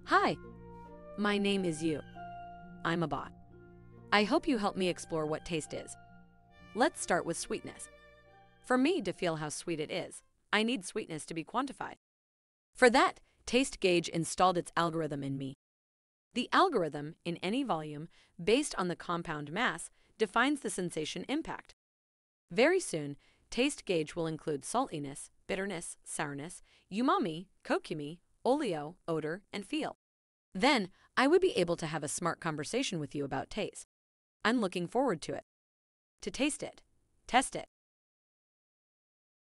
Hi, my name is You. I'm a bot. I hope you help me explore what taste is. Let's start with sweetness. For me to feel how sweet it is, I need sweetness to be quantified. For that, Taste Gauge installed its algorithm in me. The algorithm, in any volume, based on the compound mass, defines the sensation impact. Very soon, Taste Gauge will include saltiness, bitterness, sourness, umami, kokumi, oleo, odor, and feel. Then, I would be able to have a smart conversation with you about taste. I'm looking forward to it. To taste it, test it,